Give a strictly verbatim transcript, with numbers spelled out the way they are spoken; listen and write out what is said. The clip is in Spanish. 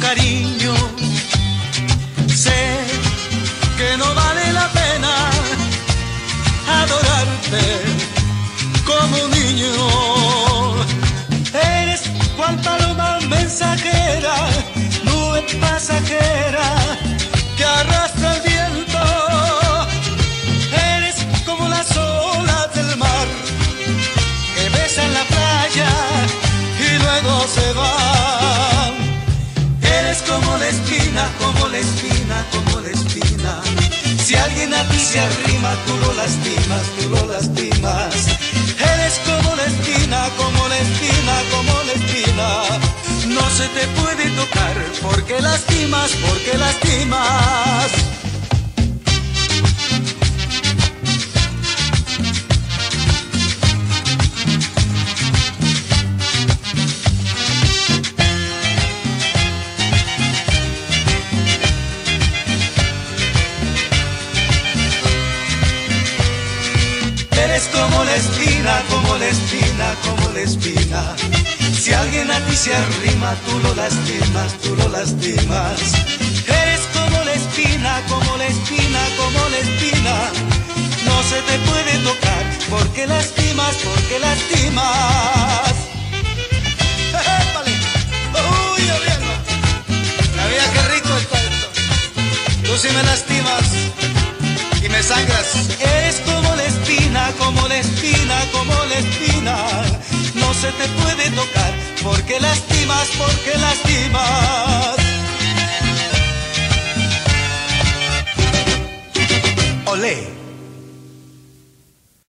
cariño. Sé que no vale la pena adorarte como un niño. Eres cual paloma mensajera, nube pasajera que arrastra el viento. Eres como las olas del mar que besan la playa y luego se van. Eres como la espina, como la espina, como la espina. Si alguien a ti se arrima, tú lo lastimas, tú lo lastimas. Eres como la espina, como la espina, como la espina. No se te puede tocar porque lastimas, porque lastimas. Eres como la espina, como la espina, como la espina. Si alguien a ti se arrima, tú lo lastimas, tú lo lastimas. Eres como la espina, como la espina, como la espina. No se te puede tocar porque lastimas, porque lastimas. ¡Épale! ¡Uy, Oriana! La vida, qué rico está esto. Tú sí me lastimas y me sangras. Eres como la espina, como la espina, como la espina. No se te puede tocar porque lastimas, porque lastimas. Olé.